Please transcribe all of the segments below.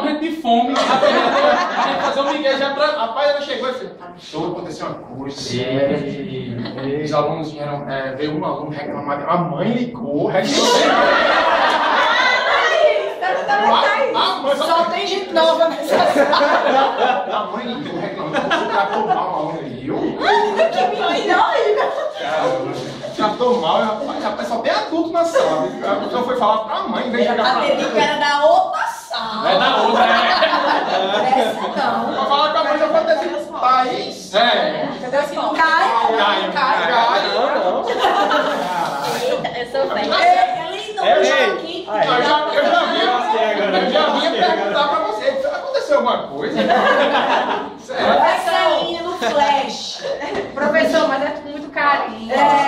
morrendo de fome. A gente fazer um migué já pra... Rapaz, ela chegou e falou, professor, aconteceu uma coisa séria. Os alunos vieram, veio um aluno reclamar, a mãe ligou, Só tem gente nova nessa sala. a mãe ligou reclamando, você tratou mal a aluno e eu. Que menina horrível. Tratou mal, rapaz, só tem adulto na sala. A pessoa foi falar pra mãe, em vez de chegar pra Atendi que era da outra sala. É da outra, Essa não. Pra falar com a mãe, já pode ter sido Thaís. Cadê assim? Caio. Não. Eita, eu sou velha. Ele não está aqui. Eu já vinha perguntar pra você, aconteceu alguma coisa? Sério? Essa linha no flash. Professor, mas é com muito carinho.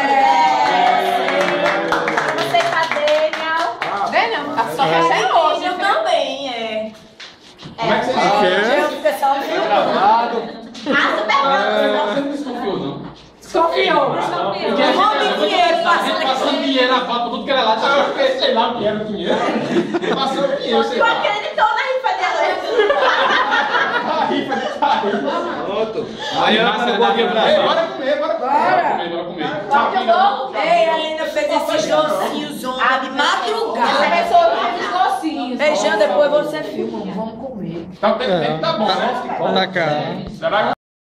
Você cadê, Daniel? Daniel, a sua festa é hoje. Eu também, é. Como é que você diz? O pessoal viu? Você não desconfiou, não? Desconfiou. Porque a gente passando dinheiro na foto, tudo que era lá, sei lá o que era o dinheiro. Passando dinheiro, sei Tu lá. acreditou na rifa dela? A rifa de Thaís. Pronto. Aí eu não vou quebrar. Bora comer. Bora comer. Ei, a Helena fez esses docinhos ontem de madrugada. Professor, fez os docinhos. Beijando, depois você filma. Vamos comer. Tá bom, né? Na cara.